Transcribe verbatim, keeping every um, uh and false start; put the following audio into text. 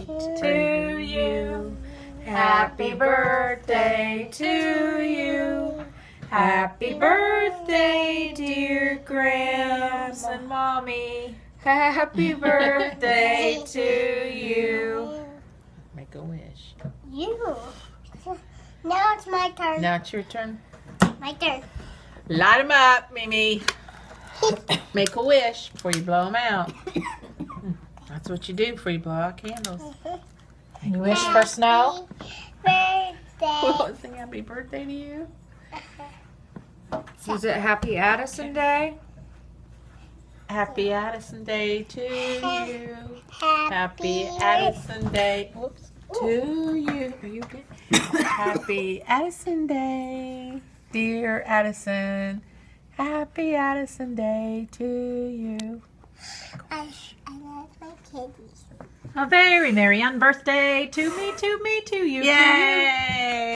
to you. Happy birthday to you. Happy birthday, dear Grams and Mommy. Happy birthday to you. Make a wish. You. Now it's my turn. Now it's your turn. My turn. Light them up, Mimi. Make a wish before you blow them out. That's what you do before you blow out candles. You wish for snow? Birthday. Well, sing happy birthday to you. Is it Happy Addison Day? Happy Addison Day to you. Happy, Happy Addison Day. Whoops. To you. Are you good? Happy Addison Day, dear Addison. Happy Addison Day to you. I, I love my kitties. A very merry on birthday to me, to me, to you. Yay!